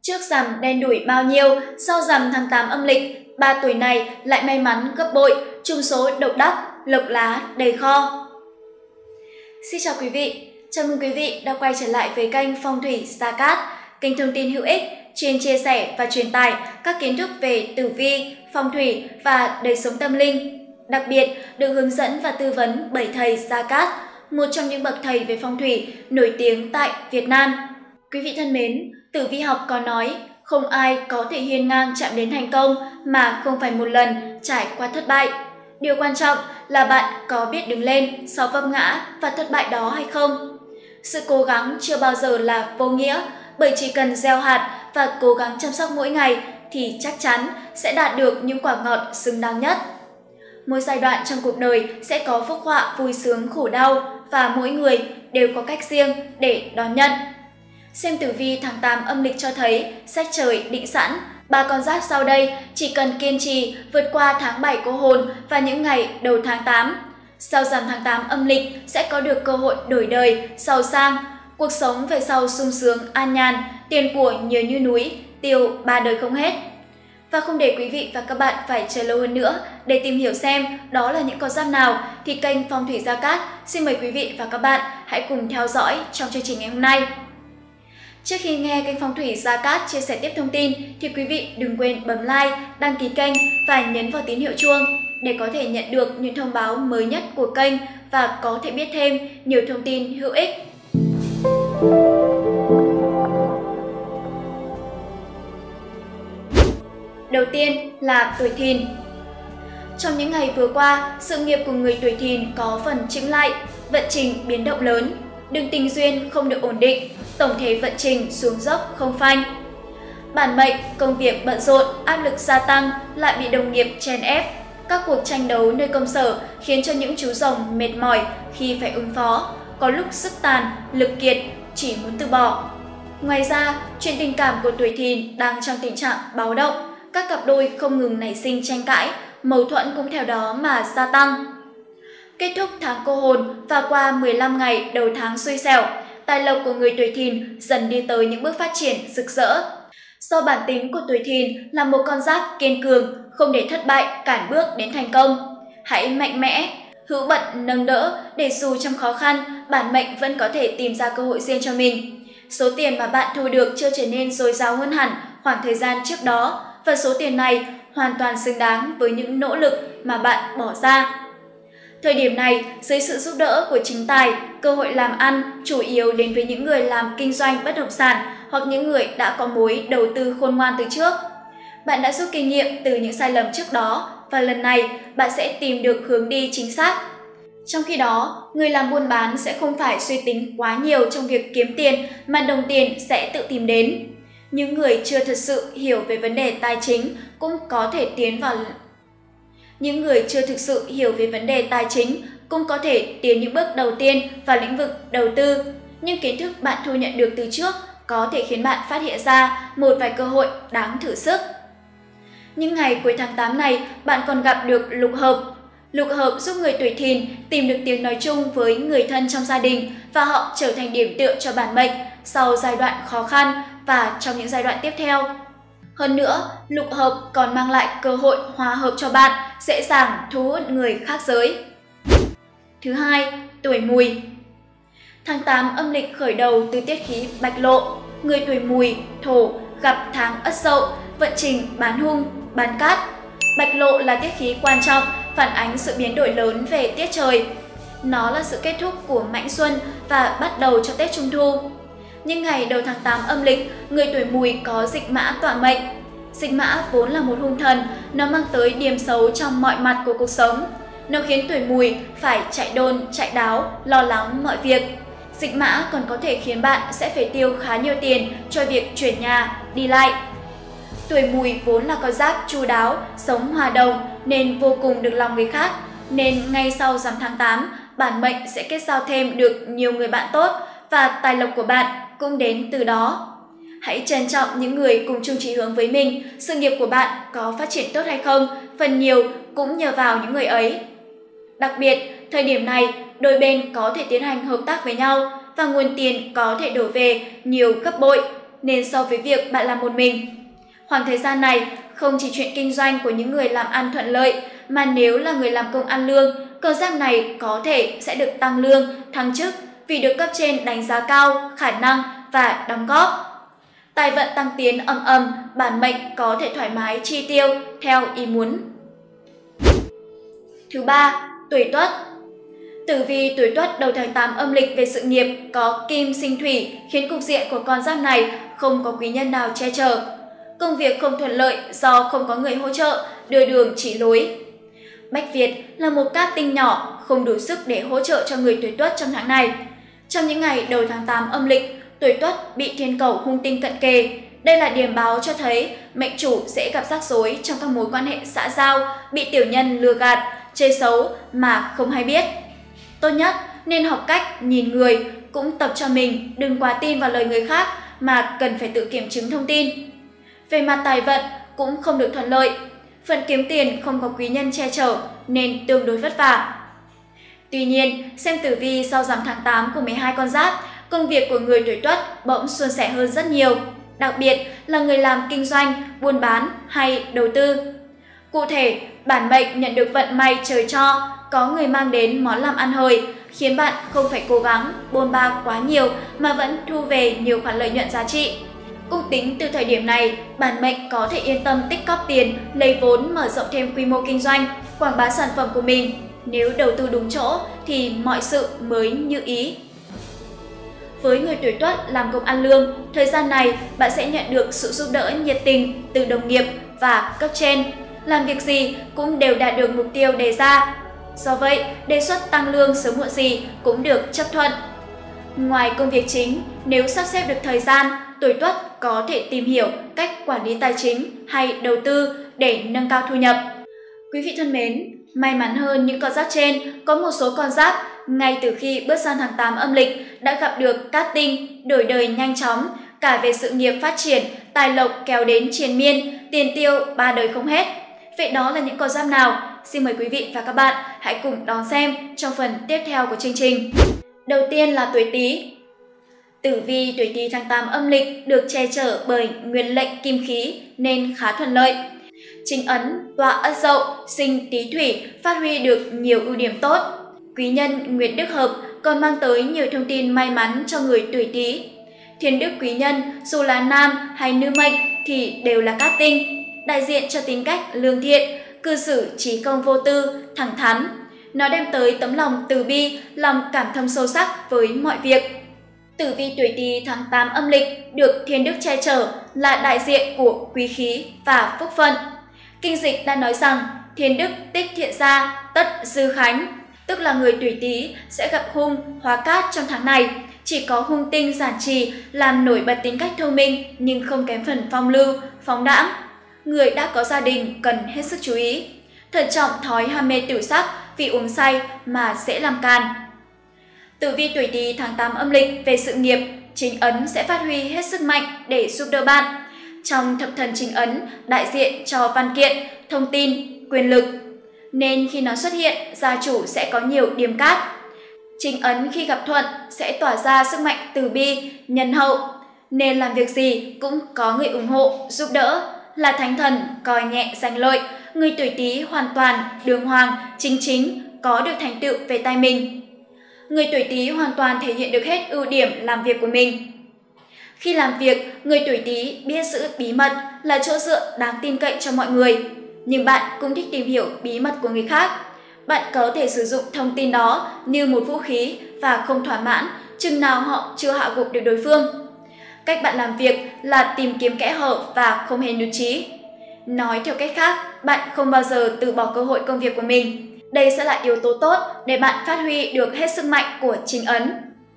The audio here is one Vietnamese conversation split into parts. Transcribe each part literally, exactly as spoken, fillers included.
Trước rằm đen đủi bao nhiêu, sau rằm tháng tám âm lịch, ba tuổi này lại may mắn gấp bội, trúng số độc đắc, lộc lá đầy kho. Xin chào quý vị, chào mừng quý vị đã quay trở lại với kênh Phong thủy Gia Cát, kênh thông tin hữu ích, chuyên chia sẻ và truyền tải các kiến thức về tử vi, phong thủy và đời sống tâm linh. Đặc biệt được hướng dẫn và tư vấn bởi thầy Gia Cát, một trong những bậc thầy về phong thủy nổi tiếng tại Việt Nam. Quý vị thân mến, tử vi học có nói, không ai có thể hiên ngang chạm đến thành công mà không phải một lần trải qua thất bại. Điều quan trọng là bạn có biết đứng lên sau vấp ngã và thất bại đó hay không. Sự cố gắng chưa bao giờ là vô nghĩa, bởi chỉ cần gieo hạt và cố gắng chăm sóc mỗi ngày thì chắc chắn sẽ đạt được những quả ngọt xứng đáng nhất. Mỗi giai đoạn trong cuộc đời sẽ có phúc họa vui sướng khổ đau và mỗi người đều có cách riêng để đón nhận. Xem tử vi tháng tám âm lịch cho thấy sách trời định sẵn, ba con giáp sau đây chỉ cần kiên trì vượt qua tháng bảy cô hồn và những ngày đầu tháng tám. Sau rằm tháng tám âm lịch sẽ có được cơ hội đổi đời, giàu sang, cuộc sống về sau sung sướng, an nhàn, tiền của nhiều như núi, tiêu ba đời không hết. Và không để quý vị và các bạn phải chờ lâu hơn nữa để tìm hiểu xem đó là những con giáp nào thì kênh Phong thủy Gia Cát xin mời quý vị và các bạn hãy cùng theo dõi trong chương trình ngày hôm nay. Trước khi nghe kênh Phong thủy Gia Cát chia sẻ tiếp thông tin thì quý vị đừng quên bấm like, đăng ký kênh và nhấn vào tín hiệu chuông để có thể nhận được những thông báo mới nhất của kênh và có thể biết thêm nhiều thông tin hữu ích. Đầu tiên là tuổi Thìn. Trong những ngày vừa qua, sự nghiệp của người tuổi Thìn có phần chững lại, vận trình biến động lớn, đường tình duyên không được ổn định, tổng thể vận trình xuống dốc không phanh. Bản mệnh, công việc bận rộn, áp lực gia tăng, lại bị đồng nghiệp chèn ép. Các cuộc tranh đấu nơi công sở khiến cho những chú rồng mệt mỏi khi phải ứng phó, có lúc sức tàn, lực kiệt, chỉ muốn từ bỏ. Ngoài ra, chuyện tình cảm của tuổi Thìn đang trong tình trạng báo động, các cặp đôi không ngừng nảy sinh tranh cãi, mâu thuẫn cũng theo đó mà gia tăng. Kết thúc tháng cô hồn và qua mười lăm ngày đầu tháng xui xẻo, tài lộc của người tuổi Thìn dần đi tới những bước phát triển rực rỡ. Do bản tính của tuổi Thìn là một con giáp kiên cường, không để thất bại cản bước đến thành công. Hãy mạnh mẽ, hữu bận nâng đỡ để dù trong khó khăn, bản mệnh vẫn có thể tìm ra cơ hội riêng cho mình. Số tiền mà bạn thu được chưa trở nên dồi dào hơn hẳn khoảng thời gian trước đó, và số tiền này hoàn toàn xứng đáng với những nỗ lực mà bạn bỏ ra. Thời điểm này, dưới sự giúp đỡ của chính tài, cơ hội làm ăn chủ yếu đến với những người làm kinh doanh bất động sản hoặc những người đã có mối đầu tư khôn ngoan từ trước. Bạn đã rút kinh nghiệm từ những sai lầm trước đó và lần này bạn sẽ tìm được hướng đi chính xác. Trong khi đó, người làm buôn bán sẽ không phải suy tính quá nhiều trong việc kiếm tiền mà đồng tiền sẽ tự tìm đến. Những người chưa thật sự hiểu về vấn đề tài chính cũng có thể tiến vào Những người chưa thực sự hiểu về vấn đề tài chính cũng có thể tiến những bước đầu tiên vào lĩnh vực đầu tư. Nhưng kiến thức bạn thu nhận được từ trước có thể khiến bạn phát hiện ra một vài cơ hội đáng thử sức. Những ngày cuối tháng tám này, bạn còn gặp được lục hợp. Lục hợp giúp người tuổi Thìn tìm được tiếng nói chung với người thân trong gia đình và họ trở thành điểm tựa cho bản mệnh sau giai đoạn khó khăn và trong những giai đoạn tiếp theo. Hơn nữa, lục hợp còn mang lại cơ hội hòa hợp cho bạn, dễ dàng thu hút người khác giới. Thứ hai, tuổi Mùi. Tháng tám âm lịch khởi đầu từ tiết khí Bạch Lộ, người tuổi Mùi, Thổ gặp tháng Ất Dậu, vận trình bán hung, bán cát. Bạch Lộ là tiết khí quan trọng, phản ánh sự biến đổi lớn về tiết trời. Nó là sự kết thúc của mãnh xuân và bắt đầu cho Tết Trung Thu. Nhưng ngày đầu tháng tám âm lịch, người tuổi Mùi có dịch mã tọa mệnh. Dịch mã vốn là một hung thần, nó mang tới điểm xấu trong mọi mặt của cuộc sống. Nó khiến tuổi Mùi phải chạy đôn, chạy đáo, lo lắng mọi việc. Dịch mã còn có thể khiến bạn sẽ phải tiêu khá nhiều tiền cho việc chuyển nhà, đi lại. Tuổi Mùi vốn là con giáp chu đáo, sống hòa đồng nên vô cùng được lòng người khác. Nên ngay sau rằm tháng tám, bản mệnh sẽ kết giao thêm được nhiều người bạn tốt và tài lộc của bạn cũng đến từ đó. Hãy trân trọng những người cùng chung chí hướng với mình, sự nghiệp của bạn có phát triển tốt hay không, phần nhiều cũng nhờ vào những người ấy. Đặc biệt, thời điểm này, đôi bên có thể tiến hành hợp tác với nhau và nguồn tiền có thể đổ về nhiều gấp bội. nên so với việc bạn làm một mình. Khoảng thời gian này không chỉ chuyện kinh doanh của những người làm ăn thuận lợi, mà nếu là người làm công ăn lương, con giáp này có thể sẽ được tăng lương, thăng chức vì được cấp trên đánh giá cao, khả năng và đóng góp. Tài vận tăng tiến ầm ầm, bản mệnh có thể thoải mái chi tiêu theo ý muốn. Thứ ba, tuổi Tuất. Tử vi tuổi Tuất đầu tháng tám âm lịch về sự nghiệp có kim sinh thủy khiến cục diện của con giáp này không có quý nhân nào che chở. Công việc không thuận lợi do không có người hỗ trợ, đưa đường chỉ lối. Bách Việt là một cát tinh nhỏ, không đủ sức để hỗ trợ cho người tuổi Tuất trong tháng này. Trong những ngày đầu tháng tám âm lịch, tuổi Tuất bị thiên cẩu hung tinh cận kề. Đây là điểm báo cho thấy mệnh chủ sẽ gặp rắc rối trong các mối quan hệ xã giao, bị tiểu nhân lừa gạt, chơi xấu mà không hay biết. Tốt nhất nên học cách nhìn người, cũng tập cho mình đừng quá tin vào lời người khác mà cần phải tự kiểm chứng thông tin. Về mặt tài vận cũng không được thuận lợi, phần kiếm tiền không có quý nhân che chở nên tương đối vất vả. Tuy nhiên, xem tử vi sau rằm tháng tám của mười hai con giáp, công việc của người tuổi Tuất bỗng suôn sẻ hơn rất nhiều, đặc biệt là người làm kinh doanh, buôn bán hay đầu tư. Cụ thể, bản mệnh nhận được vận may trời cho, có người mang đến món làm ăn hời, khiến bạn không phải cố gắng bôn ba quá nhiều mà vẫn thu về nhiều khoản lợi nhuận giá trị. Cũng tính từ thời điểm này, bản mệnh có thể yên tâm tích cóp tiền, lấy vốn mở rộng thêm quy mô kinh doanh, quảng bá sản phẩm của mình. Nếu đầu tư đúng chỗ thì mọi sự mới như ý. Với người tuổi Tuất làm công ăn lương, thời gian này bạn sẽ nhận được sự giúp đỡ nhiệt tình từ đồng nghiệp và cấp trên. Làm việc gì cũng đều đạt được mục tiêu đề ra. Do vậy, đề xuất tăng lương sớm muộn gì cũng được chấp thuận. Ngoài công việc chính, nếu sắp xếp được thời gian, tuổi Tuất có thể tìm hiểu cách quản lý tài chính hay đầu tư để nâng cao thu nhập. Quý vị thân mến, may mắn hơn những con giáp trên, có một số con giáp ngay từ khi bước sang tháng tám âm lịch đã gặp được cát tinh, đổi đời nhanh chóng, cả về sự nghiệp phát triển, tài lộc kéo đến triền miên, tiền tiêu ba đời không hết. Vậy đó là những con giáp nào? Xin mời quý vị và các bạn hãy cùng đón xem trong phần tiếp theo của chương trình. Đầu tiên là tuổi Tý. Tử vi tuổi Tý tháng tám âm lịch được che chở bởi nguyên lệnh kim khí nên khá thuận lợi. Chính ấn tọa Ất Dậu, sinh Tý Thủy phát huy được nhiều ưu điểm tốt. Quý nhân Nguyệt Đức Hợp còn mang tới nhiều thông tin may mắn cho người tuổi Tý. Thiên đức quý nhân dù là nam hay nữ mệnh thì đều là cát tinh, đại diện cho tính cách lương thiện, cư xử trí công vô tư, thẳng thắn. Nó đem tới tấm lòng từ bi, lòng cảm thông sâu sắc với mọi việc. Tử vi tuổi Tý tháng tám âm lịch được thiên đức che chở là đại diện của quý khí và phúc phận. Kinh dịch đã nói rằng thiên đức tích thiện gia, tất dư khánh, tức là người tuổi Tý sẽ gặp hung hóa cát trong tháng này. Chỉ có hung tinh giản trì làm nổi bật tính cách thông minh nhưng không kém phần phong lưu, phóng đãng. Người đã có gia đình cần hết sức chú ý. Thận trọng thói ham mê tiểu sắc vì uống say mà dễ làm càn. Tử vi tuổi Tý tháng tám âm lịch về sự nghiệp, chính ấn sẽ phát huy hết sức mạnh để giúp đỡ bạn. Trong thập thần chính ấn đại diện cho văn kiện, thông tin, quyền lực, nên khi nó xuất hiện, gia chủ sẽ có nhiều điểm cát. Chính ấn khi gặp thuận sẽ tỏa ra sức mạnh từ bi, nhân hậu, nên làm việc gì cũng có người ủng hộ, giúp đỡ. Là thánh thần coi nhẹ danh lợi, người tuổi Tý hoàn toàn đường hoàng, chính chính, có được thành tựu về tay mình. Người tuổi Tý hoàn toàn thể hiện được hết ưu điểm làm việc của mình. Khi làm việc, người tuổi Tý biết giữ bí mật là chỗ dựa đáng tin cậy cho mọi người. Nhưng bạn cũng thích tìm hiểu bí mật của người khác. Bạn có thể sử dụng thông tin đó như một vũ khí và không thỏa mãn chừng nào họ chưa hạ gục được đối phương. Cách bạn làm việc là tìm kiếm kẽ hở và không hề nhụt chí. Nói theo cách khác, bạn không bao giờ từ bỏ cơ hội công việc của mình. Đây sẽ là yếu tố tốt để bạn phát huy được hết sức mạnh của chính ấn.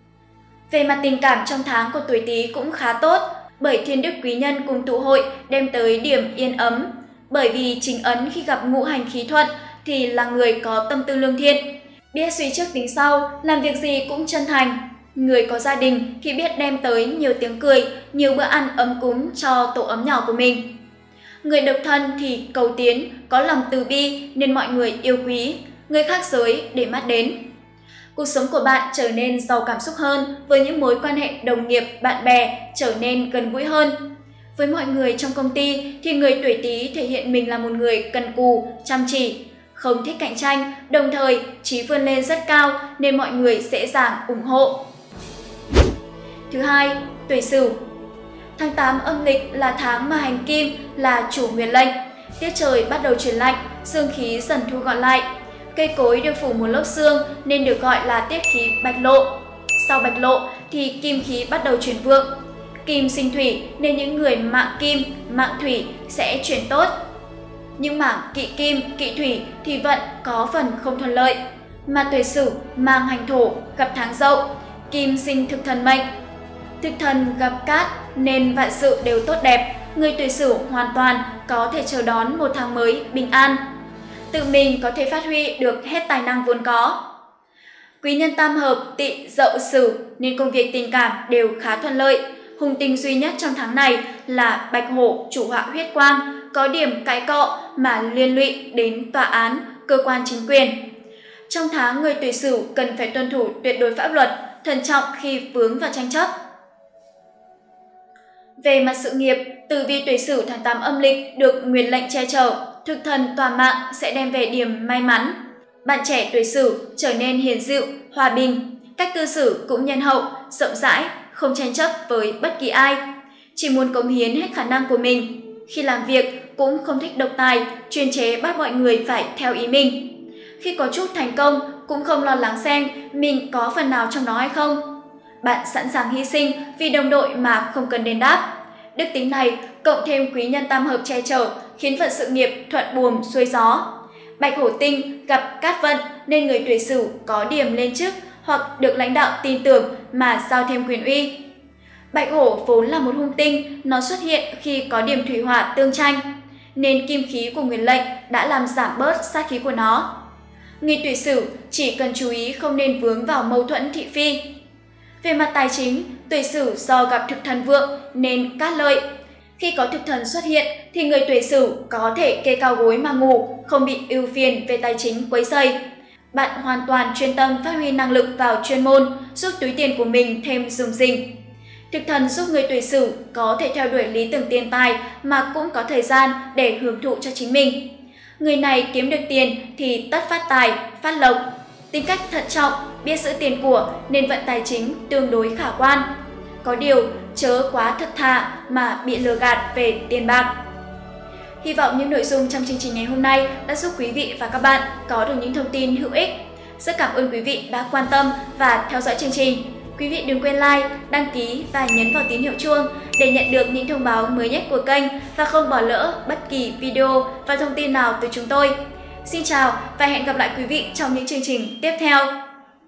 Về mặt tình cảm trong tháng của tuổi Tý cũng khá tốt, bởi thiên đức quý nhân cùng tụ hội đem tới điểm yên ấm. Bởi vì chính ấn khi gặp ngũ hành khí thuận thì là người có tâm tư lương thiện, biết suy trước tính sau, làm việc gì cũng chân thành. Người có gia đình thì biết đem tới nhiều tiếng cười, nhiều bữa ăn ấm cúng cho tổ ấm nhỏ của mình. Người độc thân thì cầu tiến, có lòng từ bi nên mọi người yêu quý, người khác giới để mắt đến. Cuộc sống của bạn trở nên giàu cảm xúc hơn, với những mối quan hệ đồng nghiệp, bạn bè trở nên gần gũi hơn. Với mọi người trong công ty thì người tuổi Tý thể hiện mình là một người cần cù, chăm chỉ, không thích cạnh tranh, đồng thời chí vươn lên rất cao nên mọi người dễ dàng ủng hộ. Thứ hai, tuổi Sửu. Tháng tám âm lịch là tháng mà hành kim là chủ nguyệt lệnh. Tiết trời bắt đầu chuyển lạnh, sương khí dần thu gọn lại. Cây cối được phủ một lớp sương nên được gọi là tiết khí bạch lộ. Sau bạch lộ thì kim khí bắt đầu chuyển vượng. Kim sinh thủy nên những người mạng kim, mạng thủy sẽ chuyển tốt. Những mảng kỵ kim, kỵ thủy thì vận có phần không thuận lợi. Mà tuổi Sửu mang hành thổ gặp tháng Dậu, kim sinh thực thần mệnh. Thực thần gặp cát nên vạn sự đều tốt đẹp. Người tuổi Sửu hoàn toàn có thể chờ đón một tháng mới bình an. Tự mình có thể phát huy được hết tài năng vốn có. Quý nhân tam hợp Tỵ, Dậu, Sửu nên công việc tình cảm đều khá thuận lợi. Hung tinh duy nhất trong tháng này là Bạch Hổ chủ họa huyết quang, có điểm cãi cọ mà liên lụy đến tòa án, cơ quan chính quyền. Trong tháng, người tuổi Sửu cần phải tuân thủ tuyệt đối pháp luật, thận trọng khi vướng vào tranh chấp. Về mặt sự nghiệp, tử vi tuổi Sửu tháng tám âm lịch được nguyệt lệnh che chở, thực thần tòa mạng sẽ đem về điểm may mắn. Bạn trẻ tuổi Sửu trở nên hiền dịu, hòa bình, cách cư xử cũng nhân hậu, rộng rãi, không tranh chấp với bất kỳ ai, chỉ muốn cống hiến hết khả năng của mình. Khi làm việc cũng không thích độc tài, chuyên chế bắt mọi người phải theo ý mình. Khi có chút thành công cũng không lo lắng xem mình có phần nào trong đó hay không. Bạn sẵn sàng hy sinh vì đồng đội mà không cần đền đáp. Đức tính này cộng thêm quý nhân tam hợp che chở khiến vận sự nghiệp thuận buồm xuôi gió. Bạch Hổ tinh gặp cát vận nên người tuổi Sửu có điểm lên chức hoặc được lãnh đạo tin tưởng mà giao thêm quyền uy. Bạch Hổ vốn là một hung tinh, nó xuất hiện khi có điểm thủy hỏa tương tranh, nên kim khí của nguyệt lệnh đã làm giảm bớt sát khí của nó. Người tuổi Sửu chỉ cần chú ý không nên vướng vào mâu thuẫn thị phi. Về mặt tài chính, tuổi Sửu do gặp thực thần vượng nên cát lợi. Khi có thực thần xuất hiện thì người tuổi Sửu có thể kê cao gối mà ngủ, không bị ưu phiền về tài chính quấy rầy. Bạn hoàn toàn chuyên tâm phát huy năng lực vào chuyên môn, giúp túi tiền của mình thêm rủng rỉnh. Thực thần giúp người tuổi Sửu có thể theo đuổi lý tưởng tiền tài mà cũng có thời gian để hưởng thụ cho chính mình. Người này kiếm được tiền thì tất phát tài, phát lộc. Tính cách thận trọng, biết giữ tiền của nên vận tài chính tương đối khả quan. Có điều chớ quá thật thà mà bị lừa gạt về tiền bạc. Hy vọng những nội dung trong chương trình ngày hôm nay đã giúp quý vị và các bạn có được những thông tin hữu ích. Rất cảm ơn quý vị đã quan tâm và theo dõi chương trình. Quý vị đừng quên like, đăng ký và nhấn vào tín hiệu chuông để nhận được những thông báo mới nhất của kênh và không bỏ lỡ bất kỳ video và thông tin nào từ chúng tôi. Xin chào và hẹn gặp lại quý vị trong những chương trình tiếp theo.